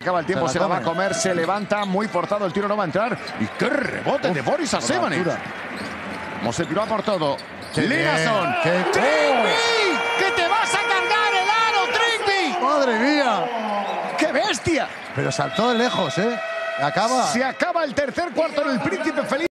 acaba el tiempo, se la va a comer, se levanta, muy portado, el tiro no va a entrar. Y qué rebote de Boris Asemanets. Como se tiró a por todo. Linason. ¡Trigby! ¡Que te vas a cargar el aro, Trigby! ¡Madre mía! ¡Qué bestia! Pero saltó de lejos, ¿eh? Acaba. Se acaba el tercer cuarto en el Príncipe Felipe.